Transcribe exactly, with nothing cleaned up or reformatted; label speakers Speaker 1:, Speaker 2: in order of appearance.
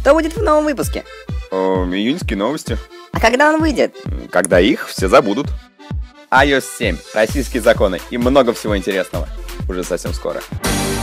Speaker 1: Что будет в новом выпуске?
Speaker 2: О, июньские новости.
Speaker 1: А когда он выйдет?
Speaker 2: Когда их все забудут. ай о эс семь, российские законы и много всего интересного. Уже совсем скоро.